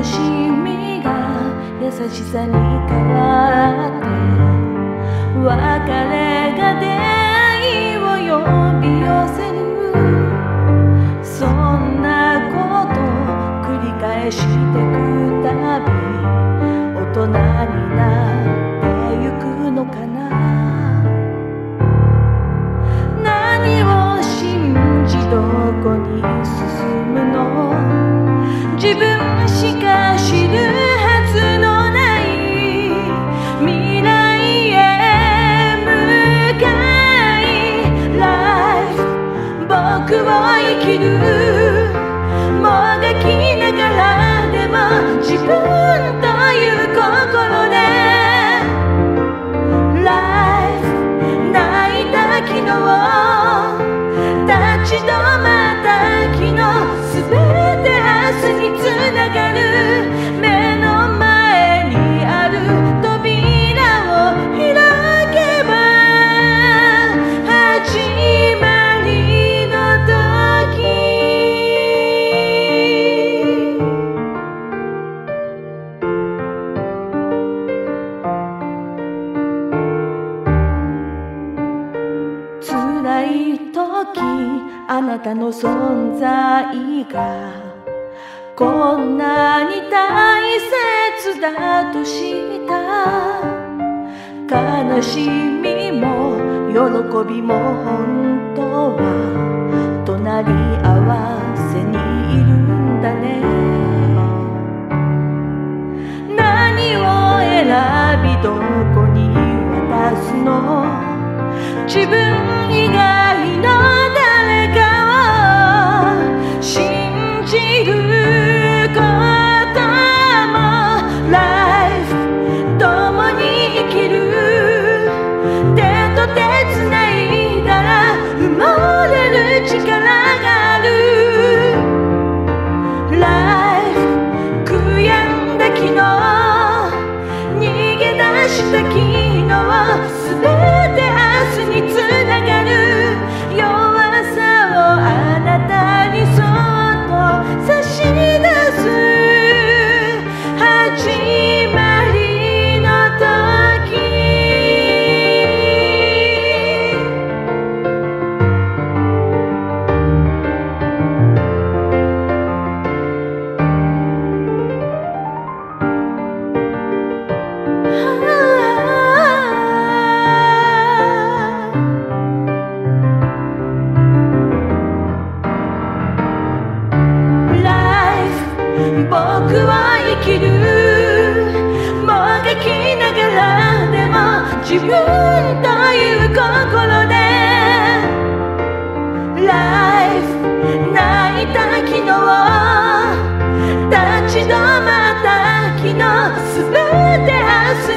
しみが優しさに変わって、別れが出会いを呼び寄せる。そんなこと繰り返してくたび、大人になってゆくのかな。何を信じどこに進むの、自分しか知るはずのない未来へ向かい、Life 僕を生きる。もがきながらでも自分という心で Life 泣いた昨日、立ち止まった昨日、すべて明日につながる。目の前にある扉を開けば、始まりの時。辛い時、あなたの存在がこんなに大切だとした。悲しみも喜びも本当は隣り合わせにいるんだね。何を選びどこに渡すの、自分以外の誰かを信じることも Life 共に生きる。手と手つないだら埋もれる力がある。 Life 悔やんだ昨日、逃げ出した昨日、すべて明日につながる。弱さをあなたにそっと差し出す。始まりの時。僕は生きる。もがきながらでも自分という心で Life 泣いた昨日、立ち止まった昨日、すべて明日